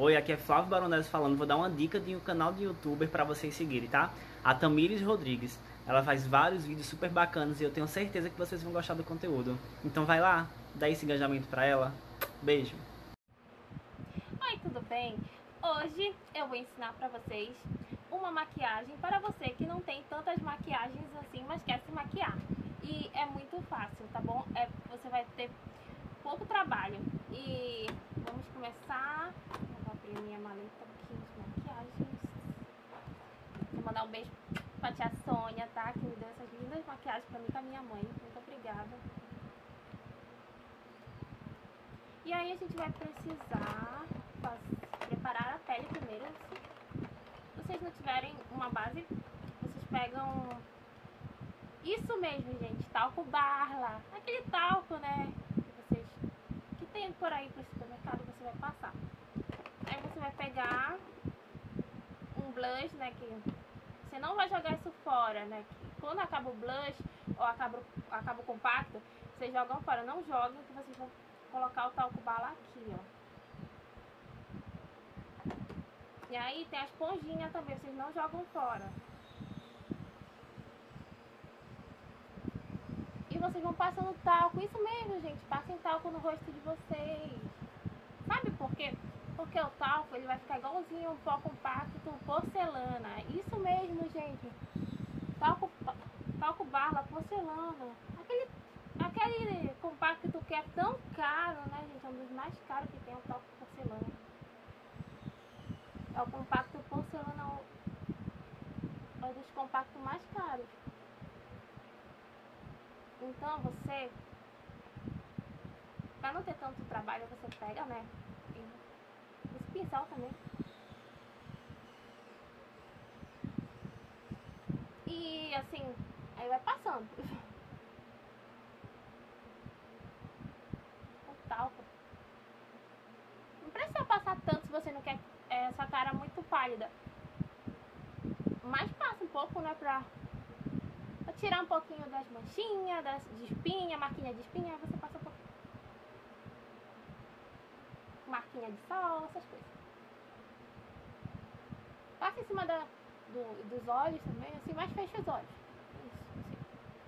Oi, aqui é Flávio Baronese falando. Vou dar uma dica de um canal de youtuber para vocês seguirem, tá? A Tamires Rodrigues. Ela faz vários vídeos super bacanas e eu tenho certeza que vocês vão gostar do conteúdo. Então vai lá, dá esse engajamento para ela. Beijo! Oi, tudo bem? Hoje eu vou ensinar pra vocês uma maquiagem para você que não tem tantas maquiagens assim, mas quer se maquiar. E é muito fácil, tá bom? Você vai ter pouco trabalho. E vamos começar. Eu vou abrir minha maleta aqui de maquiagens. Vou mandar um beijo pra tia Sônia, tá? Que me deu essas lindas maquiagens pra mim e com a minha mãe. Muito obrigada. E aí a gente vai precisar preparar a pele primeiro. Se vocês não tiverem uma base, vocês pegam isso mesmo, gente, talco Barla, aquele talco, né, que tem por aí pro supermercado, você vai passar. Aí você vai pegar um blush, né, que você não vai jogar isso fora, né, que quando acaba o blush ou acaba o compacto, vocês jogam fora, não joguem, que vocês vão colocar o talco Barla aqui, ó. E aí tem a esponjinha também, vocês não jogam fora. E vocês vão passando talco, isso mesmo, gente, passem talco no rosto de vocês. Sabe por quê? Porque o talco, ele vai ficar igualzinho um pó compacto porcelana. Isso mesmo, gente. Talco Barla porcelana. Aquele compacto que é tão caro, né, gente? É um dos mais caros que tem o talco porcelana. É o compacto porcelana, é um dos compactos mais caros. Então você, pra não ter tanto trabalho, você pega, né, esse pincel também. E assim, aí vai passando. O talco. Não precisa passar tanto se você não quer essa cara muito pálida. Mas passa um pouco, né, pra tirar um pouquinho das manchinhas, de espinha, marquinha de espinha, aí você passa um pouquinho. Marquinha de sol, essas coisas. Passa em cima dos olhos também, assim, mas fecha os olhos. Isso, assim.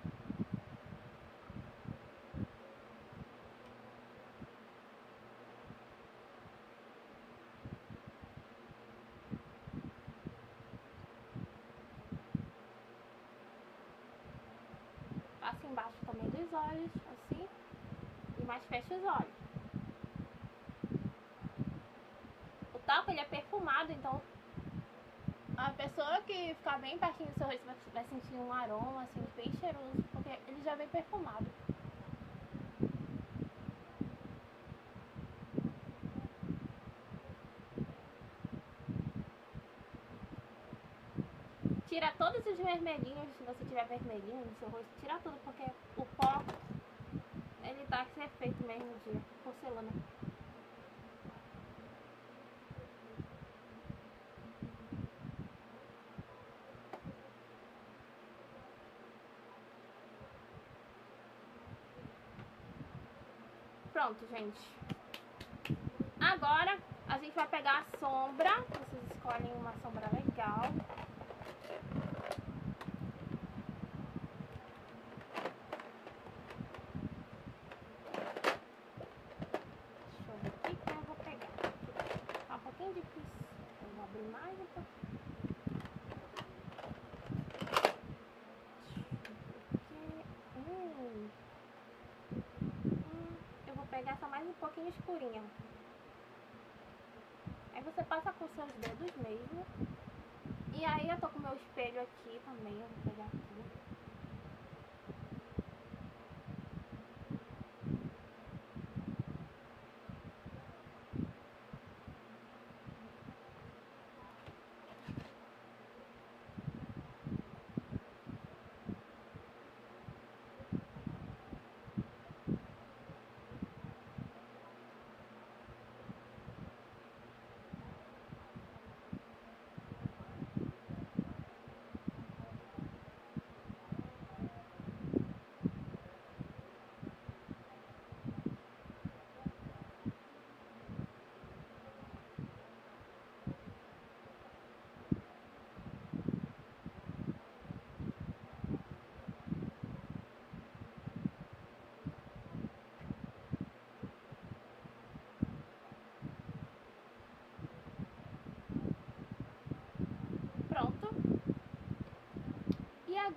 Passa embaixo também dos olhos, assim, e mais fecha os olhos. O talco, ele é perfumado, então a pessoa que ficar bem pertinho do seu rosto vai sentir um aroma, assim, bem cheiroso, porque ele já vem perfumado. Tira todos os vermelhinhos, se você tiver vermelhinho no seu rosto, tira tudo, porque o pó, ele tá com esse efeito mesmo de porcelana. Pronto, gente. Agora a gente vai pegar a sombra. Vocês escolhem uma sombra legal. Deixa eu ver aqui que eu vou pegar. Tá um pouquinho difícil. Eu vou abrir mais um pouquinho. Eu vou pegar essa mais um pouquinho escurinha. Aí você passa com seus dedos mesmo. E aí eu tô com o meu espelho aqui também, eu vou pegar aqui.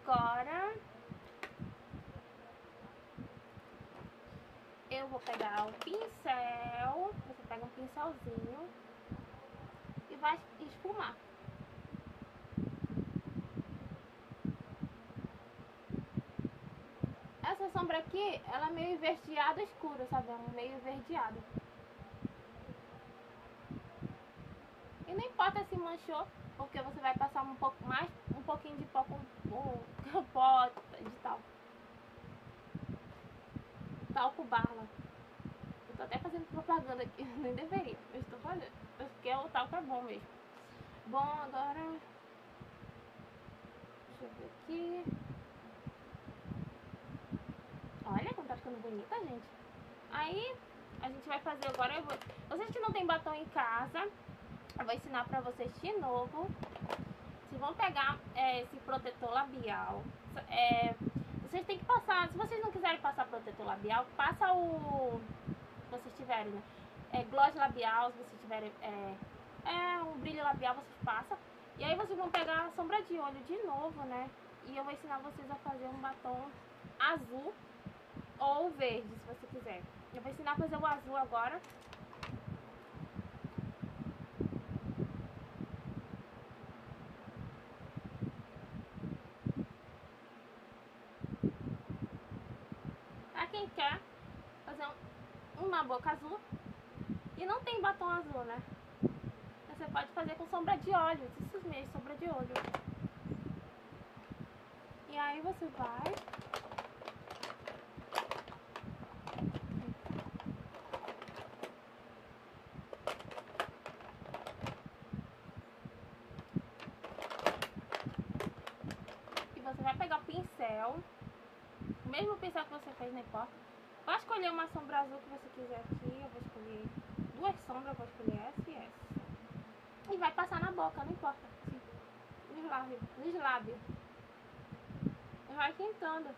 Agora eu vou pegar o pincel. Você pega um pincelzinho e vai esfumar. Essa sombra aqui, ela é meio esverdeada escura, sabe? É meio esverdeada. E não importa se manchou, porque você vai passar um pouquinho de pó com pó de talco Barla. Eu tô até fazendo propaganda aqui, nem deveria, eu estou fazendo, porque o talco é bom mesmo. Bom, agora deixa eu ver aqui. Olha como tá ficando bonita, gente. Aí a gente vai fazer agora. Vocês que não tem batom em casa, eu vou ensinar pra vocês de novo. Vocês vão pegar esse protetor labial. Vocês têm que passar. Se vocês não quiserem passar protetor labial, passa o. Se vocês tiverem, né? Gloss labial, se vocês tiverem um brilho labial, vocês passam. E aí vocês vão pegar a sombra de olho de novo, né? E eu vou ensinar vocês a fazer um batom azul ou verde, se você quiser. Eu vou ensinar a fazer o azul agora. Pra quem quer fazer uma boca azul e não tem batom azul, né? Você pode fazer com sombra de olho, esses mesmos, sombra de olho. E aí você vai... E você vai pegar o pincel, o mesmo pincel que você fez, não importa. Vai escolher uma sombra azul que você quiser aqui, eu vou escolher 2 sombras, eu vou escolher essa e essa. E vai passar na boca, não importa. Assim, nos lábios. E vai pintando.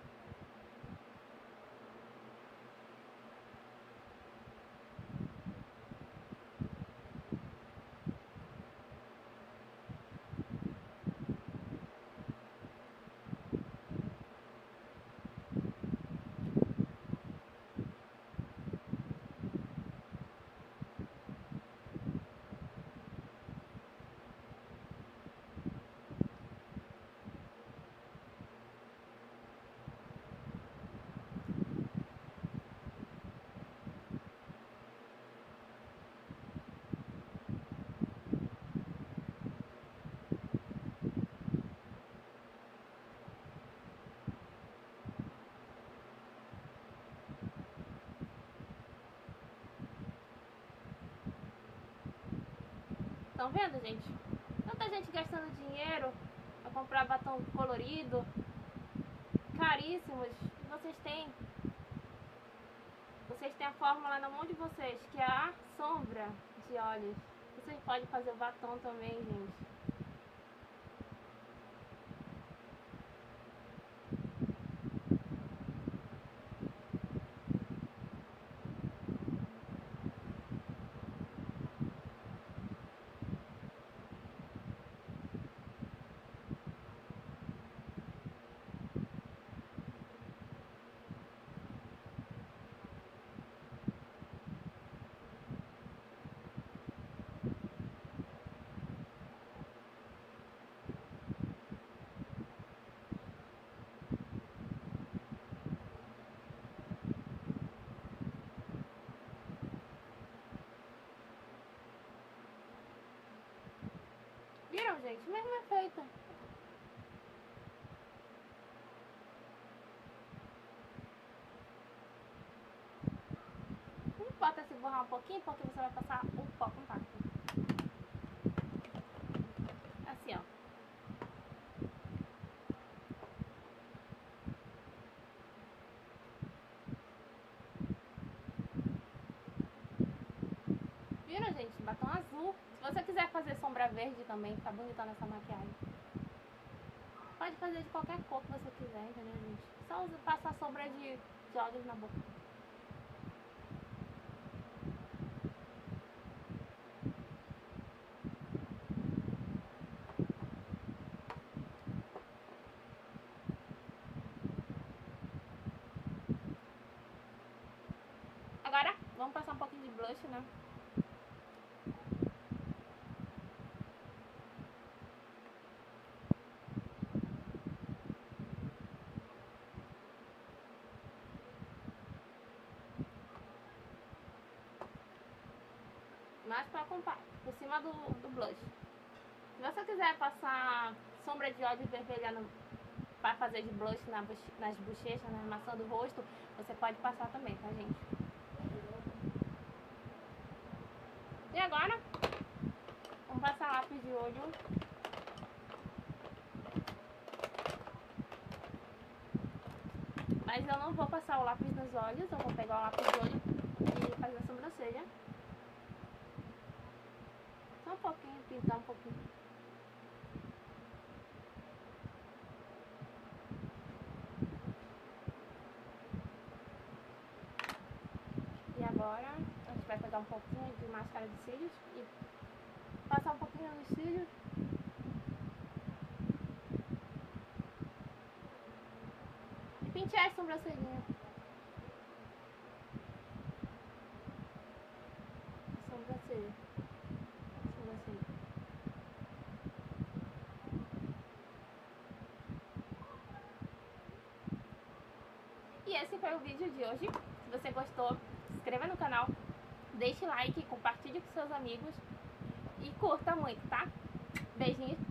Estão vendo, gente? Tanta gente gastando dinheiro pra comprar batom colorido, caríssimos. Vocês têm a fórmula na mão de vocês, que é a sombra de olhos. Vocês podem fazer o batom também, gente. Viram, gente? Mesmo efeito. Não importa se borrar um pouquinho, porque você vai passar o pó compacto. Assim, ó. Viram, gente? Batom azul. Se você quiser fazer sombra verde também, tá bonita nessa maquiagem. Pode fazer de qualquer cor que você quiser, entendeu, gente? Só passar sombra de olhos na boca. blush, né? Mais pra comprar, por cima do blush. Se você quiser passar sombra de óleo vermelha para fazer de blush nas bochechas, na armação do rosto, você pode passar também, tá, gente? E agora, vamos passar lápis de olho. Mas eu não vou passar o lápis nos olhos, eu vou pegar o lápis de olho e fazer a sobrancelha. Só um pouquinho, pintar um pouquinho. E agora a gente vai pegar um pouquinho de máscara de cílios e passar um pouquinho nos cílios. E pentear a sobrancelhinha. Sobrancelha. E esse foi o vídeo de hoje. Se você gostou, se inscreva no canal, deixe like, compartilhe com seus amigos e curta muito, tá? Beijinhos.